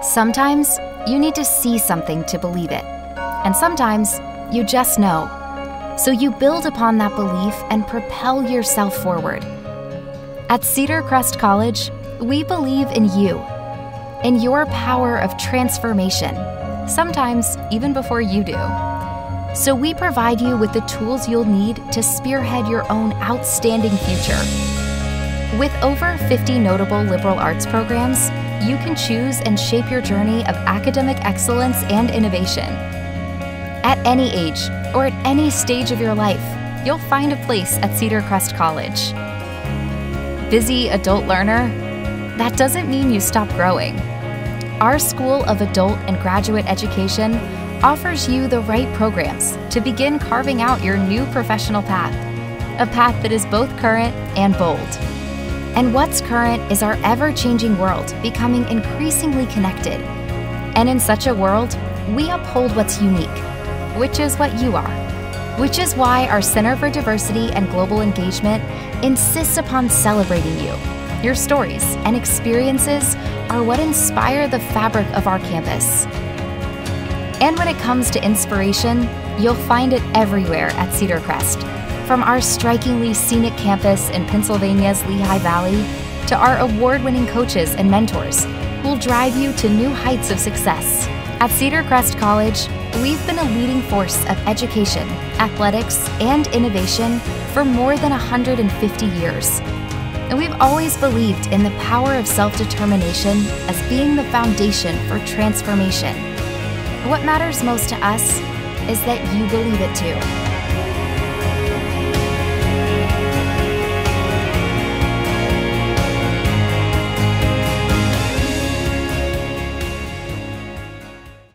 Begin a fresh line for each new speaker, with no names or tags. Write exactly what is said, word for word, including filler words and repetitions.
Sometimes you need to see something to believe it, and sometimes you just know. So you build upon that belief and propel yourself forward. At Cedar Crest College, we believe in you, in your power of transformation, sometimes even before you do. So we provide you with the tools you'll need to spearhead your own outstanding future. With over fifty notable liberal arts programs, you can choose and shape your journey of academic excellence and innovation. At any age or at any stage of your life, you'll find a place at Cedar Crest College. Busy adult learner? That doesn't mean you stop growing. Our School of Adult and Graduate Education offers you the right programs to begin carving out your new professional path, a path that is both current and bold. And what's current is our ever-changing world becoming increasingly connected. And in such a world, we uphold what's unique, which is what you are. Which is why our Center for Diversity and Global Engagement insists upon celebrating you. Your stories and experiences are what inspire the fabric of our campus. And when it comes to inspiration, you'll find it everywhere at Cedar Crest. From our strikingly scenic campus in Pennsylvania's Lehigh Valley to our award-winning coaches and mentors who'll drive you to new heights of success. At Cedar Crest College, we've been a leading force of education, athletics, and innovation for more than one hundred fifty years. And we've always believed in the power of self-determination as being the foundation for transformation. What matters most to us is that you believe it too.